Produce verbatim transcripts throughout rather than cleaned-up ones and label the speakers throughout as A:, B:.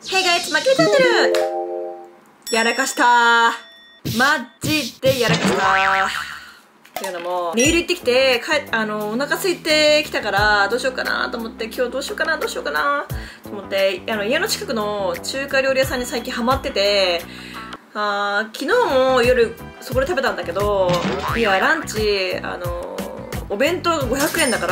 A: Hey guys! まきめチャンネルやらかしたー。マジでやらかしたー。っていうのも、ネイル行ってきて、かあの、お腹空いてきたから、どうしようかなと思って、今日どうしようかな、どうしようかなと思って、あの、家の近くの中華料理屋さんに最近ハマってて、あー、昨日も夜そこで食べたんだけど、いや、ランチ、あの、お弁当がごひゃくえんだから、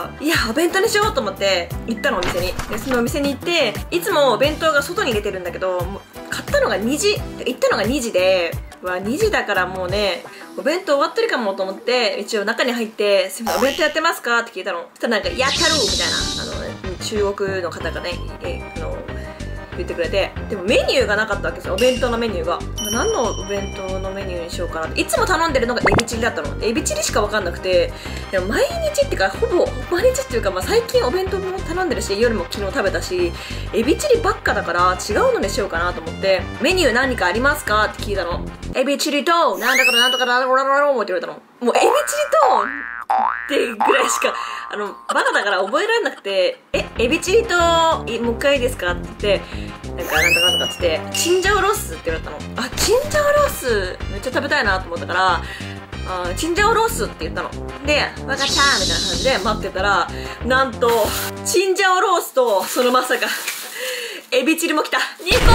A: いや、お弁当にしようと思って行ったの、お店に。で、そのお店に行って、いつもお弁当が外に出てるんだけど、もう買ったのがにじ、行ったのがにじで、うわ、にじだからもうね、お弁当終わってるかもと思って、一応中に入って、すみません、お弁当やってますかって聞いたの。そしたらなんか、やったるみたいな、あの、ね、中国の方がね、え、あの、言ってくれて、でもメニューがなかったわけですよ、お弁当のメニューが。何のお弁当のメニューにしようかなって、いつも頼んでるのがエビチリだったの。エビチリしか分かんなくて、でも毎日っていうか、ほぼ毎日っていうか、まあ、最近お弁当も頼んでるし、夜も昨日食べたし、エビチリばっかだから違うのにしようかなと思って、メニュー何かありますかって聞いたの。エビチリと、なんだかなんとかなんとかなんとかって言われたの。もうエビチリと、ってぐらいしか、あの、バカだから覚えられなくて、え、エビチリと、いもう一回いいですかって言って、なんか、なんとかなんとかって言って、チンジャオロースって言われたの。あ、チンジャオロース、めっちゃ食べたいなと思ったから、あチンジャオロースって言ったの。で、わかったーみたいな感じで待ってたら、なんと、チンジャオロースと、そのまさか、エビチリも来た。にこ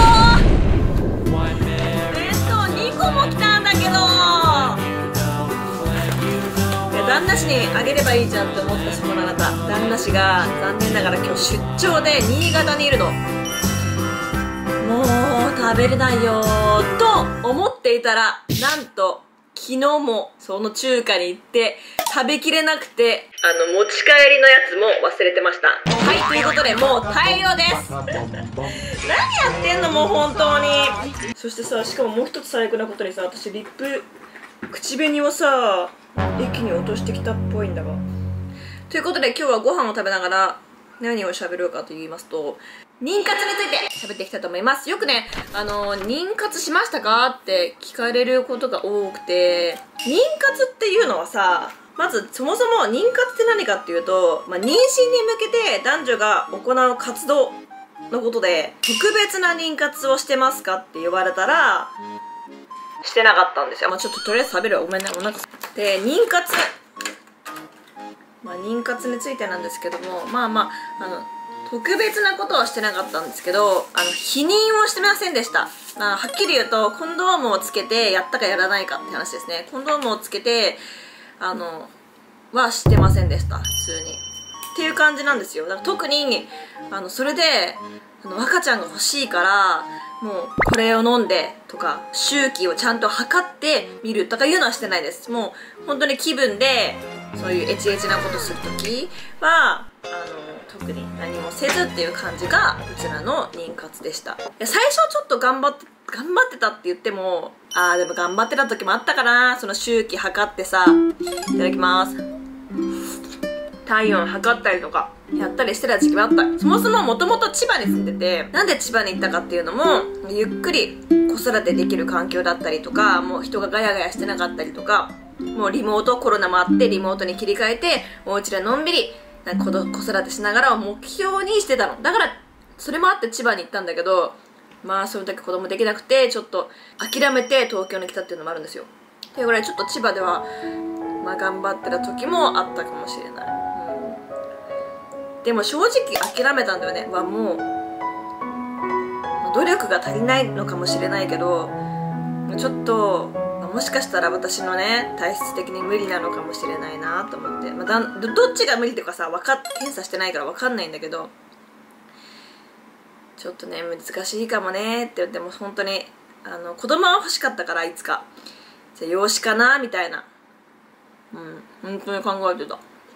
A: ー弁当にこも来たんだけど旦那氏にあげればいいじゃんって思ったそこのあなた、旦那氏が残念ながら今日出張で新潟にいるの。もう食べれないよーと思っていたら、なんと昨日もその中華に行って食べきれなくて、あの持ち帰りのやつも忘れてました。はい、ということでもう大量です何やってんのもう本当に。そしてさ、しかももう一つ最悪なことにさ、私リップ口紅をさ駅に落としてきたっぽいんだが。ということで今日はご飯を食べながら何を喋ろうかと言いますと、妊活について喋っていきたいと思います。よくね、あの、妊活しましたかって聞かれることが多くて、妊活っていうのはさ、まずそもそも妊活って何かっていうと、まあ、妊娠に向けて男女が行う活動のことで、特別な妊活をしてますかって言われたら、してなかったんですよ。まあ、ちょっととりあえず食べるわ。ごめんね、お腹で、妊活。まあ、妊活についてなんですけども、まあまあ、あの、特別なことはしてなかったんですけど、あの、避妊をしてませんでした。まあ、はっきり言うと、コンドームをつけてやったかやらないかって話ですね。コンドームをつけて、あの、はしてませんでした。普通に。っていう感じなんですよ。だから特に、あの、それで、あの、赤ちゃんが欲しいから、もう、これを飲んで、とか、周期をちゃんと測ってみるとかいうのはしてないです。もう、本当に気分で、そういうエチエチなことするときは、あの、特に何もせずっていう感じが、こちらの妊活でした。いや、最初ちょっと頑張って、頑張ってたって言っても、あーでも頑張ってた時もあったかな。その周期測ってさ、いただきます。体温測ったりとかやったりしてた時期もあった。そもそももともと千葉に住んでて、なんで千葉に行ったかっていうのも、ゆっくり子育てできる環境だったりとか、もう人がガヤガヤしてなかったりとか、もうリモート、コロナもあってリモートに切り替えて、お家でのんびり子育てしながらを目標にしてたの。だからそれもあって千葉に行ったんだけど、まあその時子供できなくてちょっと諦めて東京に来たっていうのもあるんですよ。っていうぐらいちょっと千葉ではまあ頑張ってた時もあったかもしれない。でも正直諦めたんだよね。はもう努力が足りないのかもしれないけど、ちょっともしかしたら私のね体質的に無理なのかもしれないなと思って、まあ、だどどっちが無理とかさ、わかっ検査してないから分かんないんだけど、ちょっとね難しいかもねって言っても、本当にあの子供は欲しかったから、いつかじゃあ養子かなみたいな、うん本当に考えてた。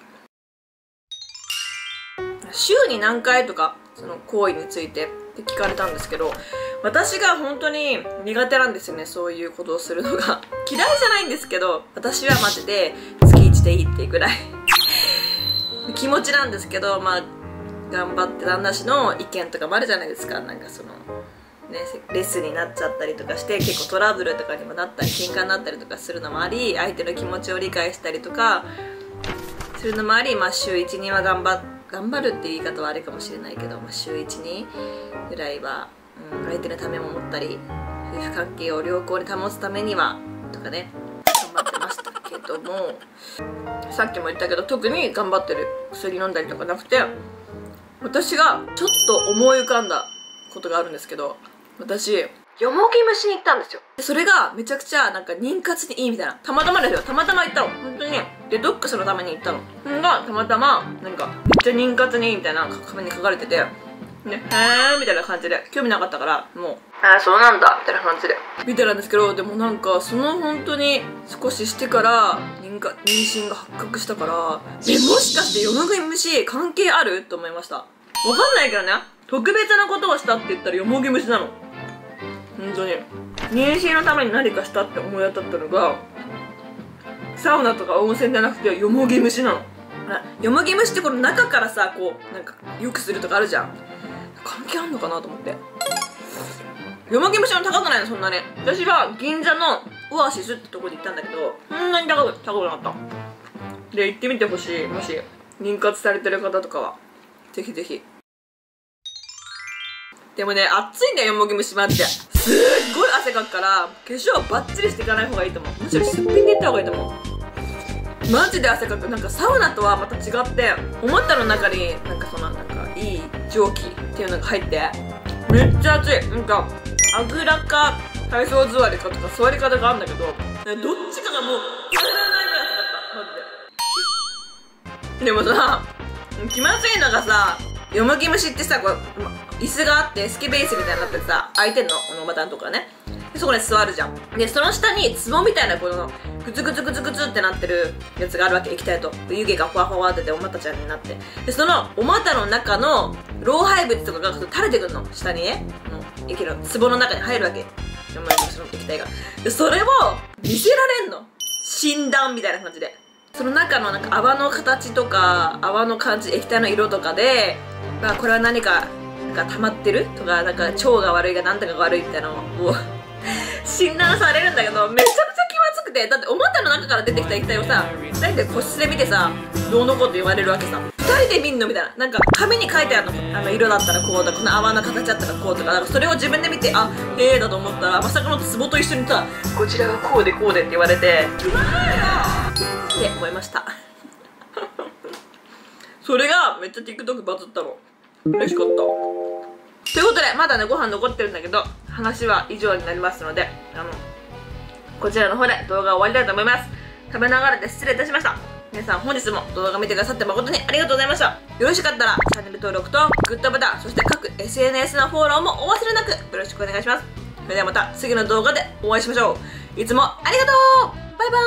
A: 週に何回とかその行為についてって聞かれたんですけど、私が本当に苦手なんですよね、そういうことをするのが。嫌いじゃないんですけど、私はマジで月いちでいいっていうぐらい気持ちなんですけど、まあ頑張って旦那氏の意見とかもあるじゃないですか。なんかそのね、レスになっちゃったりとかして結構トラブルとかにもなったり喧嘩になったりとかするのもあり、相手の気持ちを理解したりとかするのもあり、まあ週いち、には頑張って頑張るって言い方はあれかもしれないけど、まあ、週いちにぐらいはうん、相手のためも思ったり、夫婦関係を良好に保つためにはとかね、頑張ってましたけども、さっきも言ったけど特に頑張ってる薬飲んだりとかなくて、私がちょっと思い浮かんだことがあるんですけど、私よもぎ蒸しに行ったんですよ。でそれがめちゃくちゃなんか妊活にいいみたいな、たまたまですよ、たまたま行ったの、本当にデトックスのために行ったの。それがたまたまなんかめっちゃ妊活にいいみたいな紙に書かれてて、ね、へーみたいな感じで興味なかったから、もうああそうなんだみたいな感じで見てたんですけど、でもなんかその本当に少ししてから妊娠妊娠が発覚したから、えもしかしてよもぎ蒸し関係あると思いました。わかんないけどね、特別なことをしたって言ったらよもぎ蒸しなの。本当に妊娠のために何かしたって思い当たったのが、サウナとか温泉じゃなくてよもぎ蒸しなの。よもぎ蒸しってこの中からさ、こうなんかよくするとかあるじゃん。関係あんのかなと思って。よもぎ蒸しも高くないのそんなね。私は銀座のオアシスってとこで行ったんだけど、そんなに高く高くなかった。で行ってみてほしい。もし妊活されてる方とかはぜひぜひ。でもね、暑いんだよよもぎ蒸しもあって、すっごい汗かくから化粧はバッチリしていかない方がいいと思う。むしろすっぴんでいった方がいいと思う。マジで汗かく。なんかサウナとはまた違ってお股の中になんかそのなんかいい蒸気っていうのが入ってめっちゃ暑い。なんかあぐらか体操座りかとか座り方があるんだけど、どっちかがもう耐えられないぐらい暑かったマジで。でもさ気まずいのがさ、よもぎ蒸しってさ、こう椅子があってスケベ椅子みたいになってさ空いてんの、このボタンとかね。でそこに座るじゃん。でその下に壺みたいなこのグツグツグツグツってなってるやつがあるわけ、液体と湯気がふわふわっててお股ちゃんになって、でそのお股の中の老廃物とかが垂れてくるの、下にね、の液の壺の中に入るわけ、よもぎ蒸しの液体が。でそれを見せられんの、診断みたいな感じで。その中のなんか泡の形とか泡の感じ、液体の色とかで、まあ、これは何かが溜まってるとか、なんか腸が悪いが何とかが悪いみたいなのを診断されるんだけど、めちゃくちゃ気まずくて。だってお股の中から出てきた液体をさふたりで個室で見てさ、どうのこうって言われるわけさ。ふたりで見んのみたいな、なんか紙に書いてあるの、あの色だったらこうだ、この泡の形だったらこうとか、なんかそれを自分で見て、あええー、だと思ったらまさかの壺と一緒にさ、こちらはこうでこうでって言われて、うまいよって思いましたそれがめっちゃ TikTok バズったの、嬉しかった。ということでまだねご飯残ってるんだけど、話は以上になりますので、あのこちらの方で動画を終わりたいと思います。食べながらで失礼いたしました。皆さん本日も動画見てくださって誠にありがとうございました。よろしかったらチャンネル登録とグッドボタン、そして各 エスエヌエス のフォローもお忘れなくよろしくお願いします。それではまた次の動画でお会いしましょう。いつもありがとう。バイバ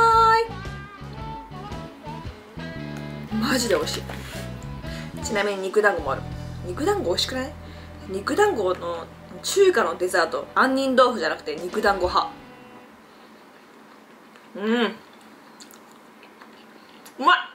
A: ーイ。マジで美味しい。ちなみに肉団子もある。肉団子美味しくない？肉団子の中華のデザート、杏仁豆腐じゃなくて肉団子派。うん、うまい。